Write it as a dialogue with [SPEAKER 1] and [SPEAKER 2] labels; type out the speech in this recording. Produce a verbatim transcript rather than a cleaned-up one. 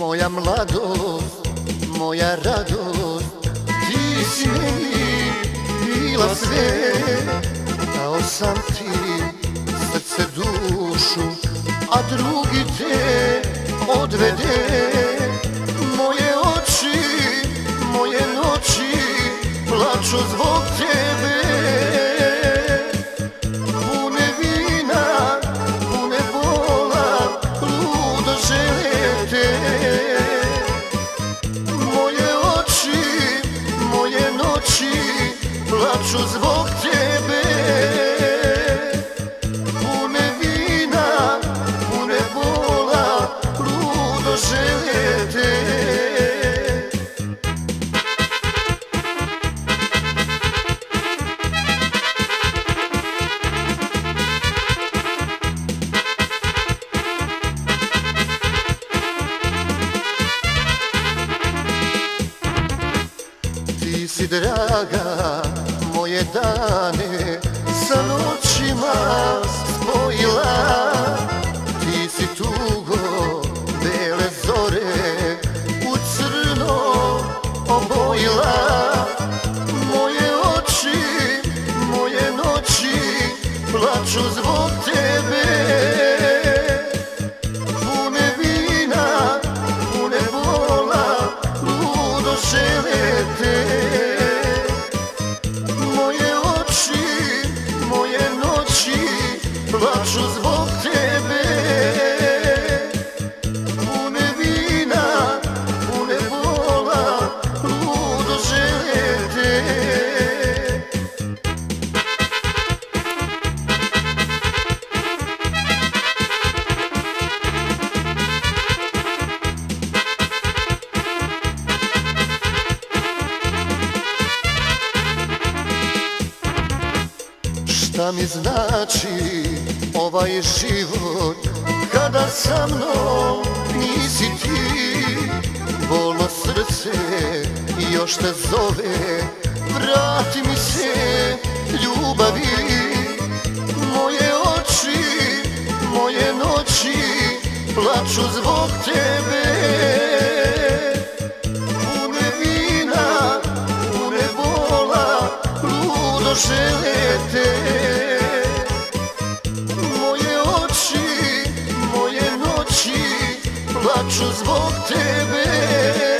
[SPEAKER 1] Moja mladost, moja radost, ti si meni bila sve. Dao sam ti srce, dušu, a drugi te odvede. Moje oči, moje noći plaču zbog tebe. Pune vina, pune bola, ludo žele te. Moje oči, moje noći plaču zbog tebe. Pune vina, pune bola, ludo žele te. Ti si draga, moje dane sa noćima spojila. Ti si tugo, bele zore u crno obojila. Moje oči, moje noći plaču zbog tebe. Pune vina, pune bola, ludo žele te. Moje oči, moje noći plaču zbog tebe. Pune vina, pune bola, ludo žele te. Šta mi znači ovaj život kada sa mnom nisi ti? Bolno srce još te zove, vrati mi se ljubavi. Moje oči, moje noći plaču zbog tebe. Pune vina, pune bola, ludo žele te. Moje oči, moje noći plaču zbog tebe.